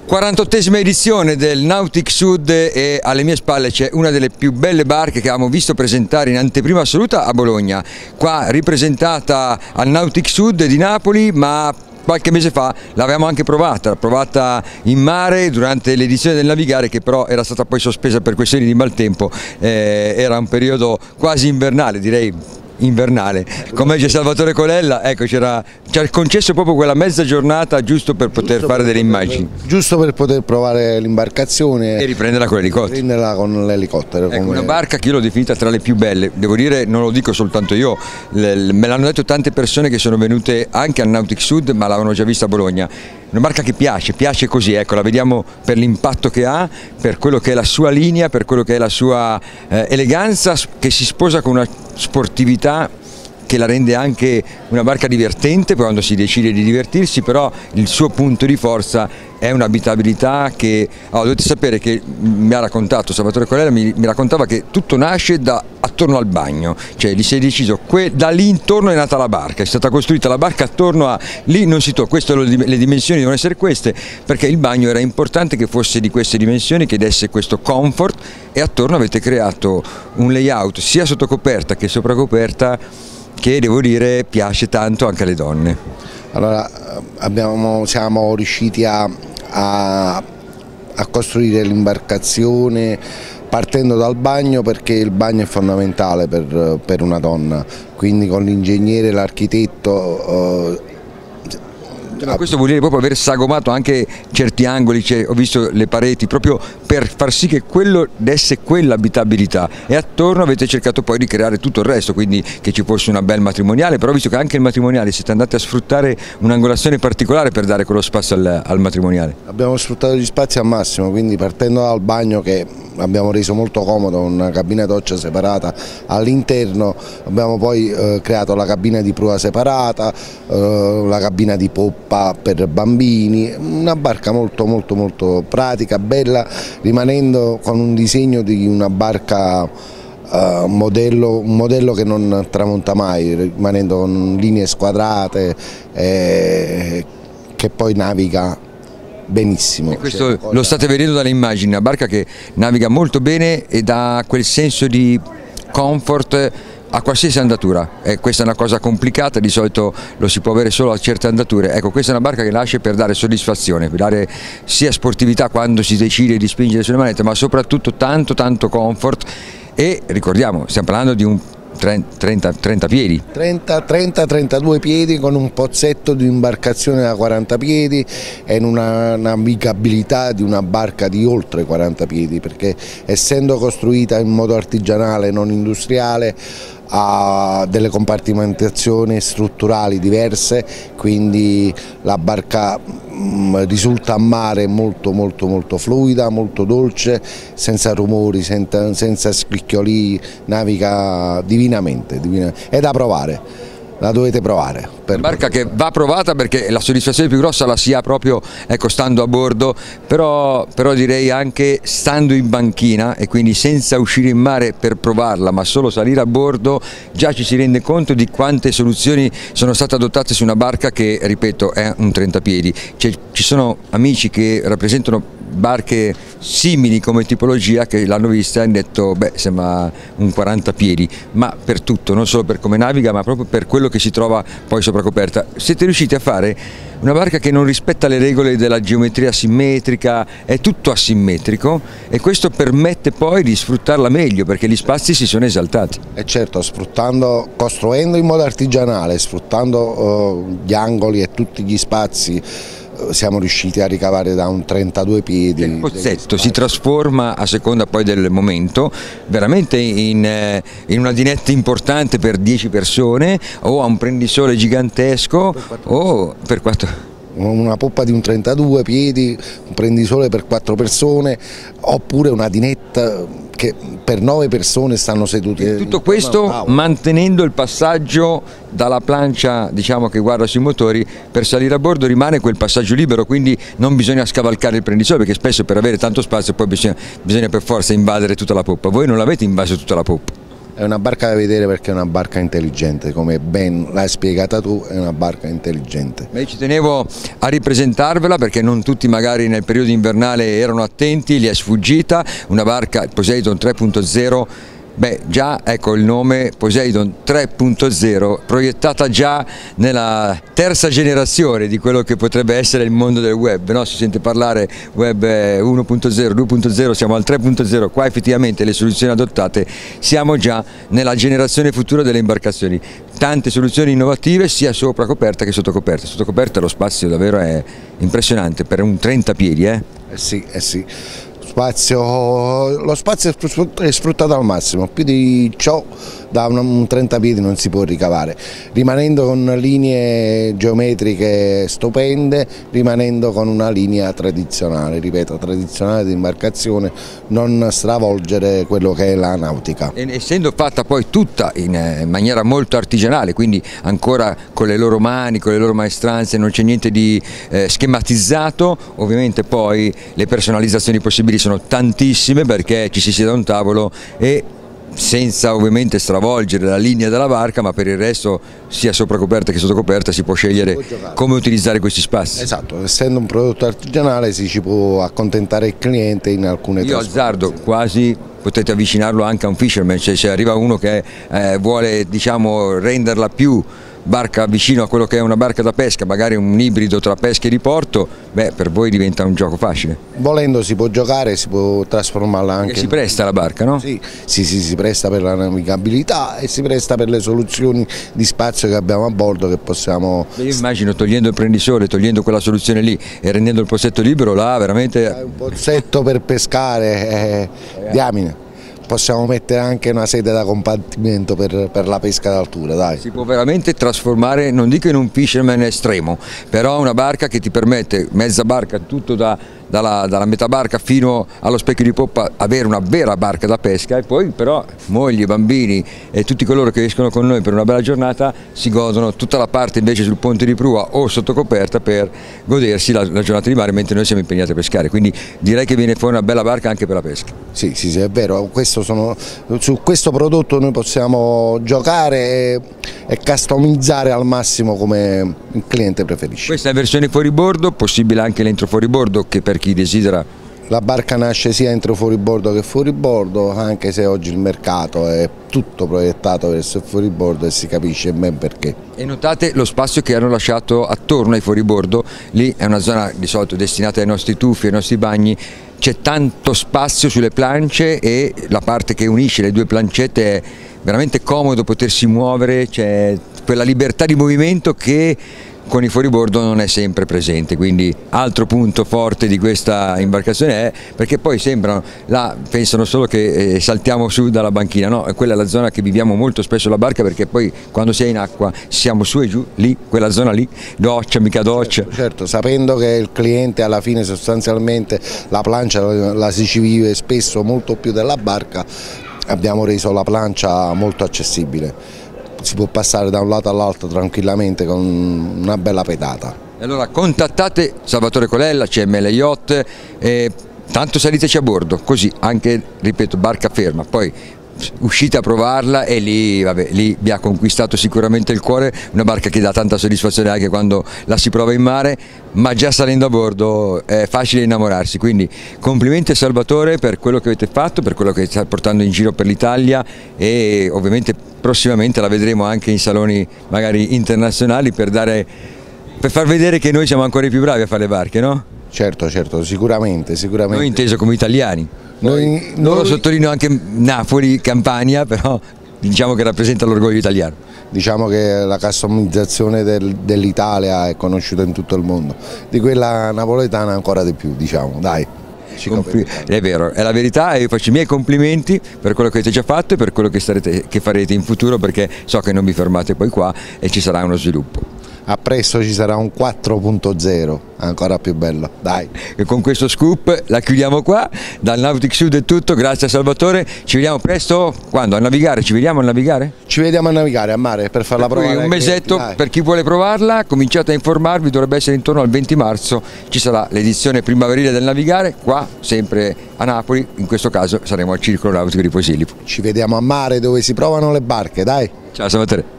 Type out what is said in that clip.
48esima edizione del Nautic Sud e alle mie spalle c'è una delle più belle barche che abbiamo visto presentare in anteprima assoluta a Bologna, qua ripresentata al Nautic Sud di Napoli, ma qualche mese fa l'avevamo anche provata in mare durante l'edizione del Navigare, che però era stata poi sospesa per questioni di maltempo, era un periodo quasi invernale, direi invernale. Come dice Salvatore Colella, ecco, ci ha concesso proprio quella mezza giornata giusto per poter fare delle immagini. Giusto per poter provare l'imbarcazione e riprenderla con l'elicottero. Riprenderla con l'elicottero. Ecco, una barca che io l'ho definita tra le più belle, devo dire, non lo dico soltanto io, me l'hanno detto tante persone che sono venute anche al Nautic Sud ma l'avevano già vista a Bologna. Una barca che piace così, ecco, la vediamo per l'impatto che ha, per quello che è la sua linea, per quello che è la sua eleganza, che si sposa con una sportività che la rende anche una barca divertente quando si decide di divertirsi, però il suo punto di forza è un'abitabilità che, dovete sapere che mi ha raccontato Salvatore Colella, mi raccontava che tutto nasce attorno al bagno, cioè gli si è deciso, da lì intorno è nata la barca, è stata costruita la barca attorno a, lì non si tocca, le dimensioni devono essere queste, perché il bagno era importante che fosse di queste dimensioni, che desse questo comfort, e attorno avete creato un layout sia sotto coperta che sopra coperta che devo dire piace tanto anche alle donne. Allora siamo riusciti a costruire l'imbarcazione partendo dal bagno, perché il bagno è fondamentale per una donna, quindi con l'ingegnere, l'architetto. Ma questo vuol dire proprio aver sagomato anche certi angoli, cioè, ho visto le pareti, proprio per far sì che quello desse quell'abitabilità, e attorno avete cercato poi di creare tutto il resto, quindi che ci fosse una bel matrimoniale, però ho visto che anche il matrimoniale siete andati a sfruttare un'angolazione particolare per dare quello spazio al matrimoniale. Abbiamo sfruttato gli spazi al massimo, quindi partendo dal bagno, che abbiamo reso molto comodo, una cabina doccia separata all'interno, abbiamo poi creato la cabina di prua separata, la cabina di poppa per bambini, una barca molto pratica, bella, rimanendo con un disegno di una barca un modello che non tramonta mai, rimanendo con linee squadrate, che poi naviga benissimo. E questo lo state vedendo dalle immagini, una barca che naviga molto bene e dà quel senso di comfort a qualsiasi andatura. Questa è una cosa complicata, di solito lo si può avere solo a certe andature. Ecco, questa è una barca che nasce per dare soddisfazione, per dare sia sportività quando si decide di spingere sulle manette, ma soprattutto tanto comfort, e ricordiamo, stiamo parlando di un 30 piedi. 30-32 piedi, con un pozzetto di imbarcazione da 40 piedi e una navigabilità di una barca di oltre 40 piedi, perché essendo costruita in modo artigianale, non industriale, ha delle compartimentazioni strutturali diverse, quindi la barca risulta a mare molto fluida, molto dolce, senza rumori, senza scricchioli, naviga divinamente, è da provare. La dovete provare. Una barca che va provata, perché la soddisfazione più grossa la si ha proprio, ecco, stando a bordo, però direi anche stando in banchina, e quindi senza uscire in mare per provarla, ma solo salire a bordo, già ci si rende conto di quante soluzioni sono state adottate su una barca che, ripeto, è un 30 piedi. Ci sono amici che rappresentano barche simili come tipologia che l'hanno vista e hanno detto, beh, sembra un 40 piedi, ma per tutto, non solo per come naviga, ma proprio per quello che si trova poi sopra coperta. Siete riusciti a fare una barca che non rispetta le regole della geometria simmetrica, è tutto asimmetrico, e questo permette poi di sfruttarla meglio, perché gli spazi si sono esaltati. E certo, costruendo in modo artigianale, sfruttando gli angoli e tutti gli spazi, siamo riusciti a ricavare da un 32 piedi. Il pozzetto si trasforma, a seconda poi del momento, veramente in una dinetta importante per 10 persone, o a un prendisole gigantesco, o per 4. Una poppa di un 32 piedi, un prendisole per 4 persone, oppure una dinetta che per 9 persone stanno sedute. Tutto questo mantenendo il passaggio dalla plancia, diciamo, che guarda sui motori, per salire a bordo rimane quel passaggio libero, quindi non bisogna scavalcare il prendisole, perché spesso per avere tanto spazio poi bisogna per forza invadere tutta la poppa. Voi non l'avete invaso tutta la poppa. è una barca da vedere perché è una barca intelligente, come ben l'hai spiegata tu, è una barca intelligente. Ci tenevo a ripresentarvela perché non tutti magari nel periodo invernale erano attenti, gli è sfuggita, una barca Poseidon 3.0. Beh, già ecco il nome Poseidon 3.0, proiettata già nella terza generazione di quello che potrebbe essere il mondo del web, no? Si sente parlare web 1.0, 2.0, siamo al 3.0, qua effettivamente le soluzioni adottate, siamo già nella generazione futura delle imbarcazioni. Tante soluzioni innovative sia sopra coperta che sotto coperta. Sotto coperta lo spazio davvero è impressionante, per un 30 piedi. Sì, sì. Lo spazio è sfruttato al massimo, più di ciò da un 30 piedi non si può ricavare, rimanendo con linee geometriche stupende, rimanendo con una linea tradizionale, ripeto, tradizionale di imbarcazione, non stravolgere quello che è la nautica. E essendo fatta poi tutta in maniera molto artigianale, quindi ancora con le loro mani, con le loro maestranze, non c'è niente di schematizzato, ovviamente poi le personalizzazioni possibili sono tantissime perché ci si siede a un tavolo e senza ovviamente stravolgere la linea della barca, ma per il resto sia sopra coperta che sotto coperta si può scegliere come utilizzare questi spazi. Esatto, essendo un prodotto artigianale ci può accontentare il cliente in alcune Io azzardo quasi, potete avvicinarlo anche a un fisherman, cioè se arriva uno che vuole diciamo renderla più barca vicino a quello che è una barca da pesca, magari un ibrido tra pesca e diporto, beh, per voi diventa un gioco facile. Volendo si può giocare, si può trasformarla anche. E si presta la barca, no? Sì, si presta per la navigabilità e si presta per le soluzioni di spazio che abbiamo a bordo che possiamo. Io immagino togliendo il prendisole, togliendo quella soluzione lì e rendendo il pozzetto libero, là veramente. Un pozzetto per pescare, diamine. Possiamo mettere anche una sede da compartimento per la pesca d'altura, dai. Si può veramente trasformare, non dico in un fisherman estremo, però una barca che ti permette, mezza barca, tutto dalla metà barca fino allo specchio di poppa, avere una vera barca da pesca e poi però mogli, bambini e tutti coloro che escono con noi per una bella giornata si godono tutta la parte invece sul ponte di prua o sotto coperta per godersi la giornata di mare mentre noi siamo impegnati a pescare, quindi direi che viene fuori una bella barca anche per la pesca. Sì, è vero, su questo prodotto noi possiamo giocare e customizzare al massimo come il cliente preferisce. Questa è la versione fuoribordo, possibile anche l'entro fuoribordo che per chi desidera. La barca nasce sia entro fuoribordo che fuoribordo, anche se oggi il mercato è tutto proiettato verso il fuoribordo e si capisce ben perché. E notate lo spazio che hanno lasciato attorno ai fuoribordo, lì è una zona di solito destinata ai nostri tuffi, ai nostri bagni, c'è tanto spazio sulle plance e la parte che unisce le due plancette è veramente comodo potersi muovere, c'è quella libertà di movimento che con i fuoribordo non è sempre presente, quindi altro punto forte di questa imbarcazione è perché poi sembrano, là pensano solo che saltiamo su dalla banchina, no, quella è la zona che viviamo molto spesso la barca perché poi quando si è in acqua siamo su e giù, lì, quella zona lì, doccia, mica doccia. Certo, sapendo che il cliente alla fine sostanzialmente la plancia la si ci vive spesso molto più della barca, abbiamo reso la plancia molto accessibile. Si può passare da un lato all'altro tranquillamente con una bella pedata. Allora contattate Salvatore Colella, CML Yacht, tanto saliteci a bordo, così anche, ripeto, barca ferma, poi uscite a provarla e lì, vabbè, lì vi ha conquistato sicuramente il cuore, una barca che dà tanta soddisfazione anche quando la si prova in mare, ma già salendo a bordo è facile innamorarsi, quindi complimenti a Salvatore per quello che avete fatto, per quello che state portando in giro per l'Italia e ovviamente prossimamente la vedremo anche in saloni magari internazionali per far vedere che noi siamo ancora i più bravi a fare le barche, no? Certo, sicuramente. Noi inteso come italiani. Loro sottolineo anche Napoli, Campania, però diciamo che rappresenta l'orgoglio italiano. Diciamo che la customizzazione dell'Italia è conosciuta in tutto il mondo, di quella napoletana ancora di più, diciamo, dai. È vero, è la verità e io faccio i miei complimenti per quello che avete già fatto e per quello che farete in futuro perché so che non vi fermate poi qua e ci sarà uno sviluppo. A presto ci sarà un 4.0, ancora più bello, dai. E con questo scoop la chiudiamo qua. Dal Nautic Sud è tutto, grazie a Salvatore, ci vediamo presto. Quando? A navigare? Ci vediamo a navigare? Ci vediamo a navigare a mare per farla provare. Un mesetto per chi vuole provarla, cominciate a informarvi, dovrebbe essere intorno al 20 marzo, ci sarà l'edizione primaverile del navigare, qua sempre a Napoli, in questo caso saremo al Circolo Nautico di Posillipo. Ci vediamo a mare dove si provano le barche, dai. Ciao Salvatore.